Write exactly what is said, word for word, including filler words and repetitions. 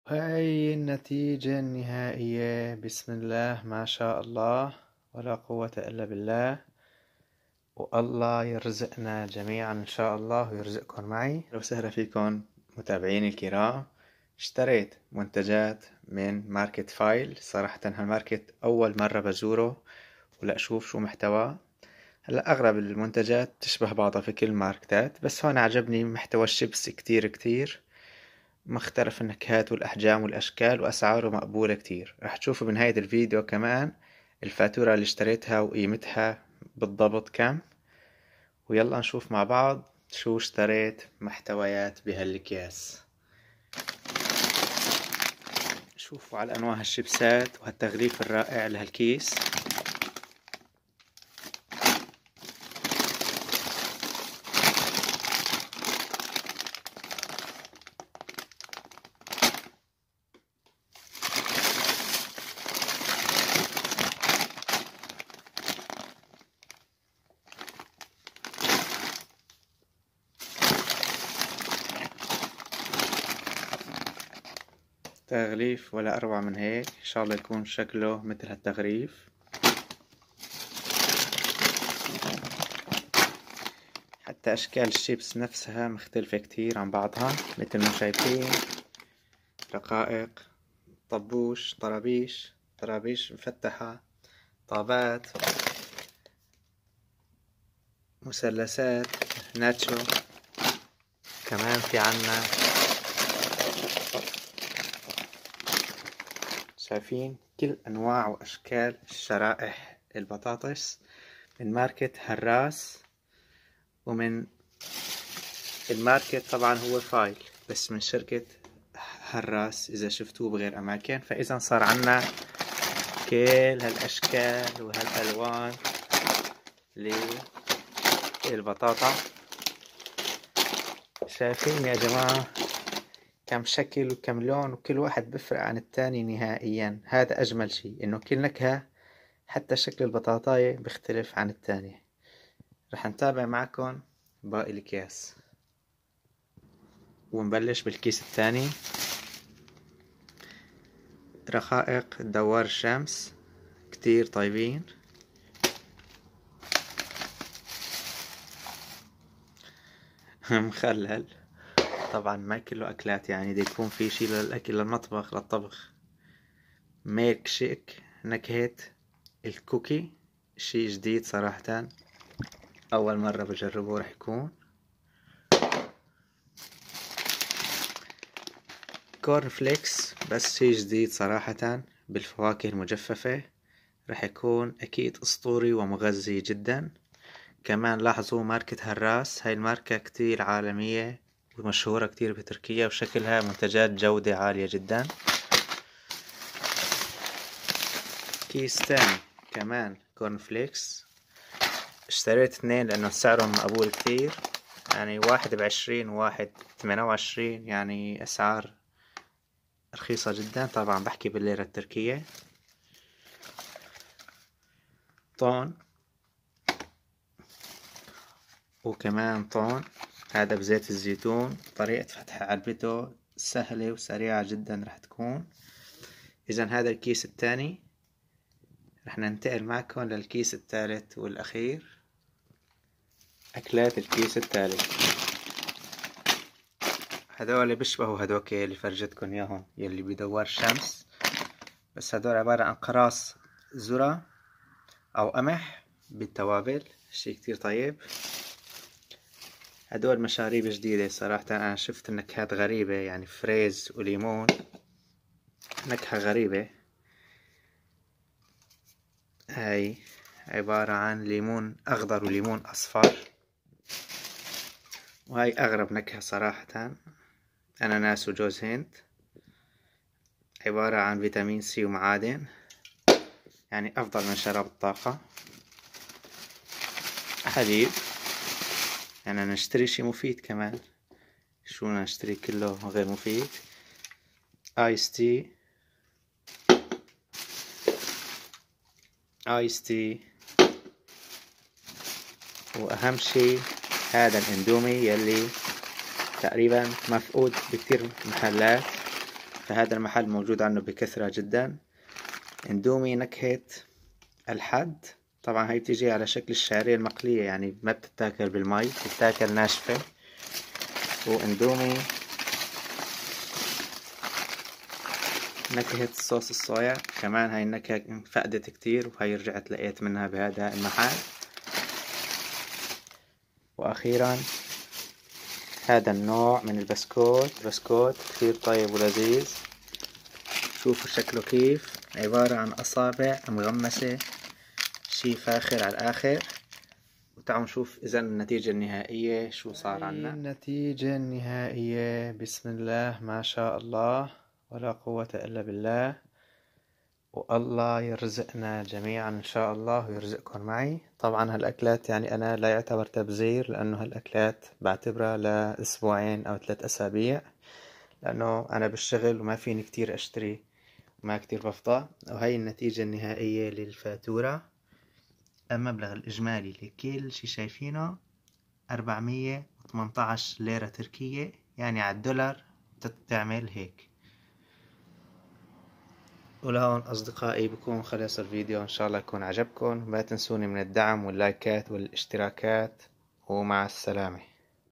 هاي النتيجة النهائية. بسم الله ما شاء الله ولا قوة إلا بالله. والله يرزقنا جميعا إن شاء الله ويرزقكم معي. لو سهلا فيكم متابعيني الكرام. اشتريت منتجات من ماركت فايل. صراحة هالماركت أول مرة بزوره ولا أشوف شو محتواه. هلا أغلب المنتجات تشبه بعضها في كل الماركتات، بس هون عجبني محتوى الشيبس كتير كتير مختلف النكهات والأحجام والأشكال، وأسعاره مقبولة كتير. رح تشوفوا بنهاية الفيديو كمان الفاتورة اللي اشتريتها وقيمتها بالضبط كم. ويلا نشوف مع بعض شو اشتريت محتويات بهالأكياس. شوفوا على أنواع الشيبسات وهالتغليف الرائع لهالكيس. تغليف ولا أروع من هيك، إن شاء الله يكون شكله مثل هالتغليف. حتى أشكال الشيبس نفسها مختلفة كتير عن بعضها، مثل ما شايفين رقائق، طبوش، طرابيش طرابيش مفتحة، طابات، مثلثات، ناتشو. كمان في عنا شايفين كل أنواع وأشكال شرائح البطاطس من ماركة هراس. ومن الماركت طبعا هو فايل، بس من شركة هراس إذا شفتوه بغير أماكن. فإذا صار عنا كل هالأشكال وهالألوان للبطاطا. شايفين يا جماعة كم شكل وكم لون، وكل واحد بيفرق عن التاني نهائيا. هذا أجمل شي، إنه كل نكهة حتى شكل البطاطاية بيختلف عن التاني. رح نتابع معكم باقي الأكياس ونبلش بالكيس الثاني. رقائق دوار الشمس كتير طيبين. مخلل طبعا، ما كله أكلات يعني، دي يكون في شي للأكل للمطبخ للطبخ. ميلك شيك نكهة الكوكي، شي جديد صراحة، أول مرة بجربه رح يكون. كورن فليكس بس شي جديد صراحة بالفواكه المجففة، رح يكون أكيد أسطوري ومغذي جدا. كمان لاحظوا ماركة هراس، هاي الماركة كتير عالمية ومشهورة كتير بتركيا، وشكلها منتجات جودة عالية جدا. كيس تاني كمان كورن فليكس، اشتريت اثنين لأنه سعرهم مقبول كتير، يعني واحد بعشرين وواحد ثمانية وعشرين، يعني أسعار رخيصة جدا. طبعا بحكي بالليرة التركية. طون، وكمان طون هذا بزيت الزيتون. طريقة فتح علبته سهلة وسريعة جدا رح تكون. إذا هذا الكيس الثاني. رح ننتقل معكم للكيس الثالث والأخير، أكلات الكيس الثالث. هذول بيشبهوا هذوك اللي فرجتكم إياهم يلي بدوار الشمس، بس هذول عبارة عن قراص ذرة أو قمح بالتوابل، شي كتير طيب. هدول مشاريب جديدة صراحة، أنا شفت النكهات غريبة، يعني فريز وليمون، نكهة غريبة. هاي عبارة عن ليمون أخضر وليمون أصفر، وهاي أغرب نكهة صراحة، أناناس وجوز هند. عبارة عن فيتامين سي ومعادن، يعني أفضل من شراب الطاقة. حليب، يعني نشتري شي مفيد كمان، شو نشتري كله غير مفيد. آيس تي، آيس تي. وأهم شي هذا الاندومي يلي تقريبا مفقود بكتير محلات، فهذا المحل موجود عنه بكثرة جدا. اندومي نكهة الحد، طبعا هي بتيجي على شكل الشعرية المقلية، يعني ما بتتاكل بالمي، بتتاكل ناشفة. واندومي نكهة صوص الصويا، كمان هاي النكهة فقدت كتير وهي رجعت لقيت منها بهذا المحل. واخيرا هذا النوع من البسكوت، بسكوت كثير طيب ولذيذ. شوفوا شكله كيف، عبارة عن أصابع مغمسة، شي فاخر على الآخر. وتعالوا نشوف إذا النتيجة النهائية شو صار عنا. النتيجة النهائية بسم الله ما شاء الله ولا قوة إلا بالله. والله يرزقنا جميعا إن شاء الله ويرزقكم معي. طبعا هالأكلات يعني أنا لا يعتبر تبذير، لأنه هالأكلات بعتبرها لأسبوعين أو ثلاث أسابيع، لأنه أنا بالشغل وما فيني كتير أشتري وما كتير بفضى. وهي النتيجة النهائية للفاتورة. المبلغ الإجمالي لكل شي شايفينه أربعمية وثمنتاش ليرة تركية، يعني على الدولار تعمل هيك. ولهون أصدقائي بكون خلص الفيديو، إن شاء الله يكون عجبكم. ما تنسوني من الدعم واللايكات والاشتراكات، ومع السلامة.